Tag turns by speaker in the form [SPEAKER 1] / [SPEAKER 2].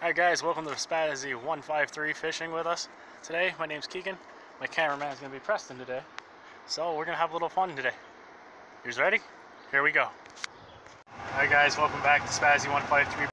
[SPEAKER 1] Alright guys, welcome to Spazzy 153 fishing with us today. My name's Keegan. My cameraman is going to be Preston today. So we're going to have a little fun today. You guys ready? Here we go. Alright guys, welcome back to Spazzy 153.